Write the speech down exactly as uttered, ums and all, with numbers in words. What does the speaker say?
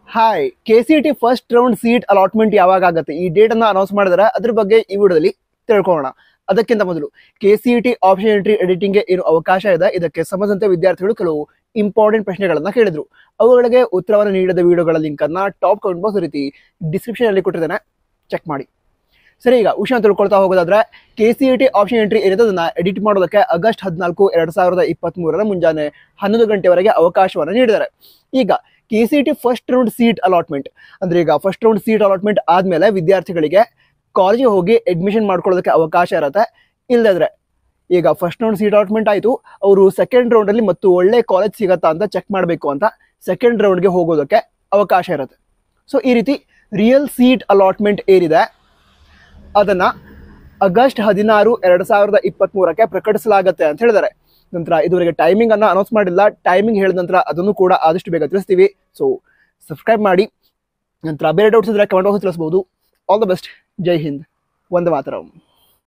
Hi K C T first round seat allotment ಯಾವಾಗ ಆಗುತ್ತೆ ಈ ಡೇಟ್ ಅನ್ನ ಅನೌನ್ಸ್ ಮಾಡಿದ್ರೆ ಅದ್ರ ಬಗ್ಗೆ ಈ ವಿಡಿಯೋದಲ್ಲಿ ತಿಳ್ಕೊಳ್ಳೋಣ. ಅದಕ್ಕಿಂತ ಮೊದಲು K C T option entry ಎಡಿಟಿಂಗ್ಗೆ ಏನು ಅವಕಾಶ ಇದೆ ಇದಕ್ಕೆ ಸಂಬಂಧಿಸಿದಂತೆ ವಿದ್ಯಾರ್ಥಿಗಳು ಕೆಲವು ಇಂಪಾರ್ಟೆಂಟ್ ಪ್ರಶ್ನೆಗಳನ್ನ ಕೇಳಿದ್ರು. ಅವುಗಳಿಗೆ ಉತ್ತರವನ್ನು ನೀಡಿದ ವಿಡಿಯೋಗಳ ಲಿಂಕ್ ಅನ್ನ ಟಾಪ್ ಕಮೆಂಟ್ ಬಾಕ್ಸ್ ರೀತಿ ಡಿಸ್ಕ್ರಿಪ್ಷನ್ ಅಲ್ಲಿ ಕೊಟ್ಟಿದ್ದೇನೆ, ಚೆಕ್ ಮಾಡಿ. ಸರಿ, ಈಗ ವಿಷಯ ತಿಳ್ಕೊಳ್ತಾ ಹೋಗೋದಾದ್ರೆ K C T option entry ಏನಿದೆ ಅದನ್ನ ಎಡಿಟ್ ಮಾಡೋದಕ್ಕೆ ಆಗಸ್ಟ್ ಹದಿನಾಲ್ಕು ಎರಡ್ ಸಾವಿರದ ಇಪ್ಪತ್ತ್ ಮೂರರ ಮುಂಜಾನೆ ಹನ್ನೊಂದು ಗಂಟೆವರೆಗೆ ಅವಕಾಶವನ್ನು ನೀಡಿದ್ದಾರೆ. ಈಗ K C T first round seat allotment ಅಂದ್ರೆ ಈಗ ಫಸ್ಟ್ ರೌಂಡ್ ಸೀಟ್ ಅಲಾಟ್ಮೆಂಟ್ ಆದ್ಮೇಲೆ ವಿದ್ಯಾರ್ಥಿಗಳಿಗೆ ಕಾಲೇಜಿಗೆ ಹೋಗಿ ಅಡ್ಮಿಷನ್ ಮಾಡ್ಕೊಳ್ಳೋದಕ್ಕೆ ಅವಕಾಶ ಇರುತ್ತೆ. ಇಲ್ಲದ್ರೆ ಈಗ ಫಸ್ಟ್ ರೌಂಡ್ ಸೀಟ್ ಅಲಾಟ್ಮೆಂಟ್ ಆಯಿತು, ಅವರು ಸೆಕೆಂಡ್ ರೌಂಡ್ ಅಲ್ಲಿ ಮತ್ತು ಒಳ್ಳೆ ಕಾಲೇಜ್ ಸಿಗತ್ತಾ ಅಂತ ಚೆಕ್ ಮಾಡಬೇಕು ಅಂತ ಸೆಕೆಂಡ್ ರೌಂಡ್ಗೆ ಹೋಗೋದಕ್ಕೆ ಅವಕಾಶ ಇರುತ್ತೆ. ಸೊ ಈ ರೀತಿ ರಿಯಲ್ ಸೀಟ್ ಅಲಾಟ್ಮೆಂಟ್ ಏನಿದೆ ಅದನ್ನ ಆಗಸ್ಟ್ ಹದಿನಾರು ಎರಡ್ ಸಾವಿರದ ಇಪ್ಪತ್ತ್ ಮೂರಕ್ಕೆ ಪ್ರಕಟಿಸಲಾಗುತ್ತೆ ಅಂತ ಹೇಳಿದ್ದಾರೆ. ನಂತರ ಇದುವರೆಗೆ ಟೈಮಿಂಗ್ ಅನ್ನ ಅನೌನ್ಸ್ ಮಾಡಿಲ್ಲ, ಟೈಮಿಂಗ್ ಹೇಳಿದ ನಂತರ ಅದನ್ನು ಕೂಡ ಆದಷ್ಟು ಬೇಗ ತಿಳಿಸ್ತೀವಿ. ಸೊ ಸಬ್ಸ್ಕ್ರೈಬ್ ಮಾಡಿ. ನಂತರ ಬೇರೆ ಡೌಟ್ಸ್ ಇದ್ರೆ ಕಮೆಂಟ್ ಬಾಕ್ಸ್ ತಿಳಿಸಬಹುದು. All the best. Jai Hind, Vande Mataram.